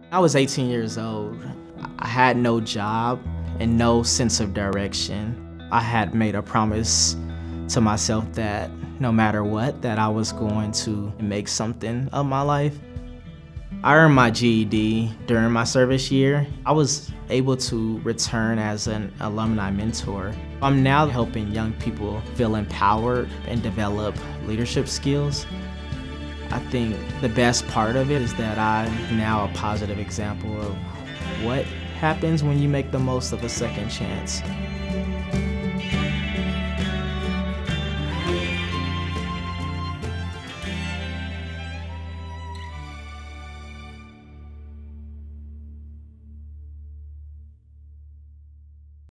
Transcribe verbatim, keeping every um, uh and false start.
I was eighteen years old. I had no job and no sense of direction. I had made a promise to myself that no matter what, that I was going to make something of my life. I earned my G E D during my service year. I was able to return as an alumni mentor. I'm now helping young people feel empowered and develop leadership skills. I think the best part of it is that I'm now a positive example of what happens when you make the most of a second chance.